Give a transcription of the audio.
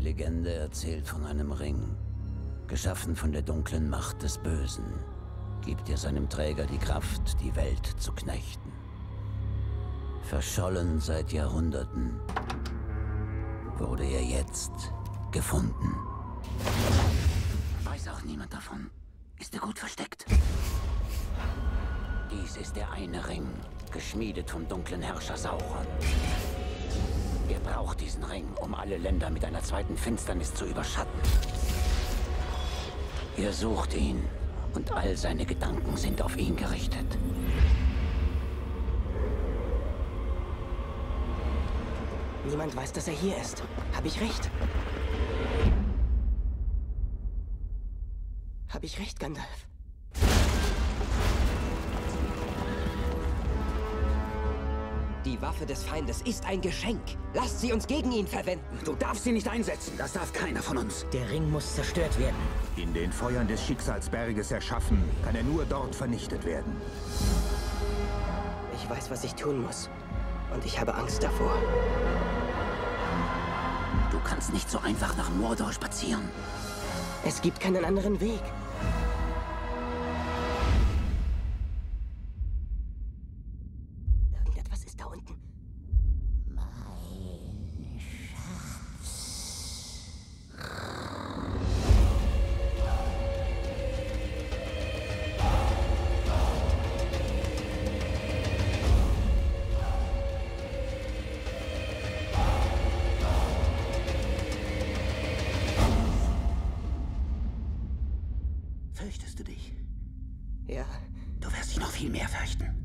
Legende erzählt von einem Ring, geschaffen von der dunklen Macht des Bösen, gibt er seinem Träger die Kraft, die Welt zu knechten. Verschollen seit Jahrhunderten, wurde er jetzt gefunden. Weiß auch niemand davon. Ist er gut versteckt? Dies ist der eine Ring, geschmiedet vom dunklen Herrscher Sauron. Er braucht diesen Ring, um alle Länder mit einer zweiten Finsternis zu überschatten. Er sucht ihn und all seine Gedanken sind auf ihn gerichtet. Niemand weiß, dass er hier ist. Habe ich recht? Habe ich recht, Gandalf? Die Waffe des Feindes ist ein Geschenk. Lasst sie uns gegen ihn verwenden. Du darfst sie nicht einsetzen. Das darf keiner von uns. Der Ring muss zerstört werden. In den Feuern des Schicksalsberges erschaffen, kann er nur dort vernichtet werden. Ich weiß, was ich tun muss. Und ich habe Angst davor. Du kannst nicht so einfach nach Mordor spazieren. Es gibt keinen anderen Weg. Irgendetwas ist da unten. Mein Schatz. Fürchtest du dich? Ja. Du wirst dich noch viel mehr fürchten.